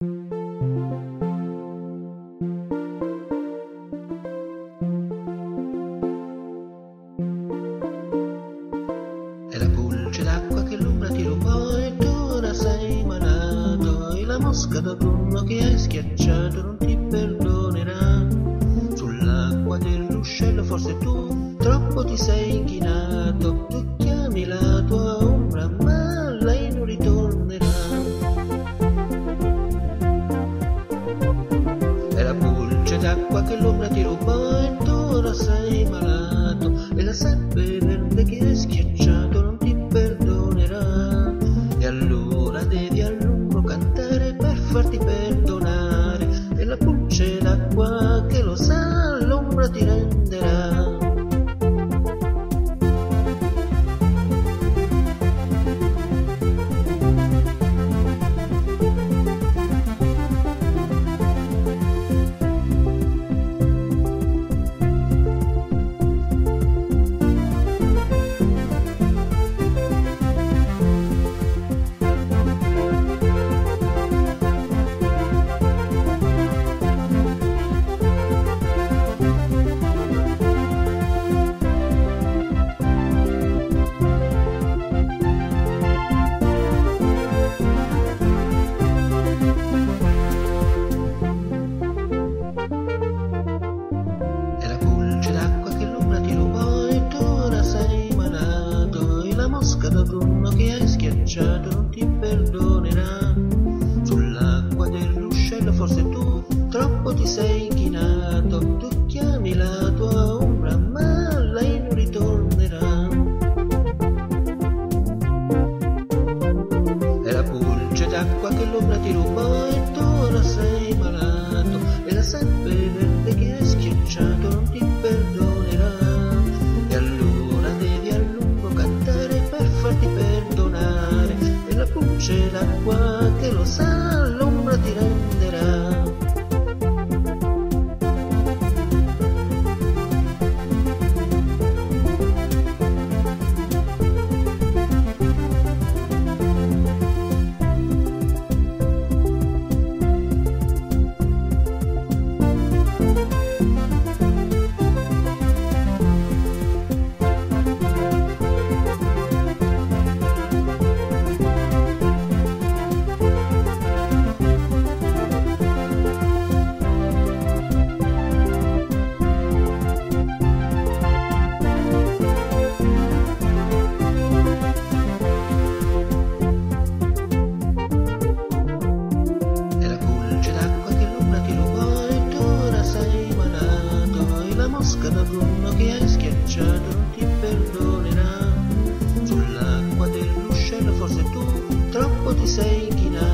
È la pulce d'acqua che l'ombra ti rubò e tu ora sei malato. E la mosca d'autunno che hai schiacciato non ti perdonerà. Sull'acqua dell'uscello forse tu troppo ti sei inchinato. Tu chiami la tua ombra ma lei non ritornerà. È la pulce d'acqua che l'ombra ti rubò e tu ora sei malato. E la serpe verde che hai schiacciato non ti perdonerà. E allora devi a lungo cantare per farti perdonare. E la pulce d'acqua che lo sa l'ombra ti renderà. D'autunno che hai schiacciato non ti perdonerà. Sull'acqua dell'uscello forse tu troppo ti sei inchinato. Tu chiami la tua ombra ma lei non ritornerà. È la pulce d'acqua che l'ombra ti rubò e tu ora sei malato. E la serpe verde che hai schiacciato non ti perdonerà. E allora devi a lungo cantare per farti perdonare. E la pulce d'acqua che lo sa l'ombra ti renderà. D'autunno che hai schiacciato non ti perdonerà. Sull'acqua dell'uscello forse tu troppo ti sei inchinato.